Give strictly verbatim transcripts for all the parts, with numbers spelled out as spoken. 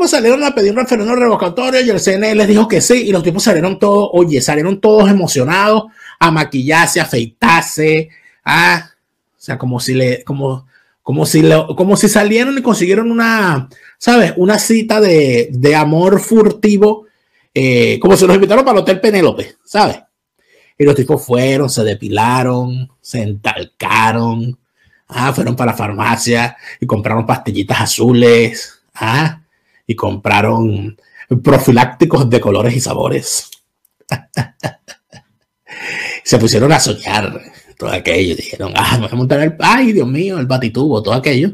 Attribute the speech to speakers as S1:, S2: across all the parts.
S1: tipos salieron a pedir un referéndum revocatorio y el C N E les dijo que sí, y los tipos salieron todos, oye, salieron todos emocionados a maquillarse, a afeitarse, a, o sea, como si le, como, como si le, como si salieron y consiguieron una, ¿sabes? Una cita de, de amor furtivo, eh, como si los invitaron para el Hotel Penélope, ¿sabes? Y los tipos fueron, se depilaron, se entalcaron, ah, fueron para la farmacia y compraron pastillitas azules, ah, y compraron profilácticos de colores y sabores. Se pusieron a soñar todo aquello. Dijeron, ah, me voy a montar el, ay, Dios mío, el batitubo, todo aquello.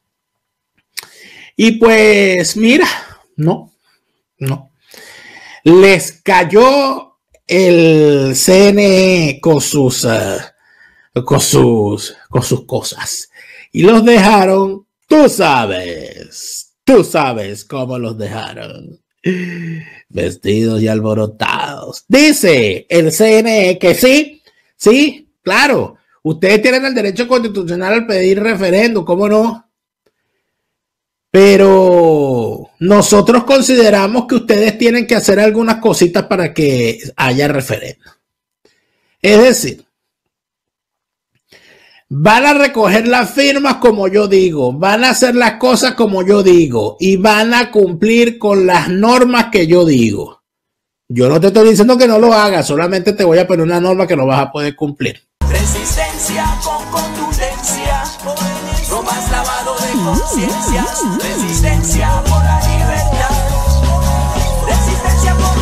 S1: Y pues, mira, no, no. Les cayó el C N E con sus, uh, con sus, con sus cosas y los dejaron, tú sabes, tú sabes cómo los dejaron, vestidos y alborotados. Dice el C N E que sí, sí, claro, ustedes tienen el derecho constitucional al pedir referéndum, ¿cómo no? Pero nosotros consideramos que ustedes tienen que hacer algunas cositas para que haya referéndum. Es decir, van a recoger las firmas como yo digo, van a hacer las cosas como yo digo y van a cumplir con las normas que yo digo. Yo no te estoy diciendo que no lo hagas, solamente te voy a poner una norma que no vas a poder cumplir.
S2: Resistencia con contundencia, no más lavado de conciencias. Resistencia por la libertad, resistencia por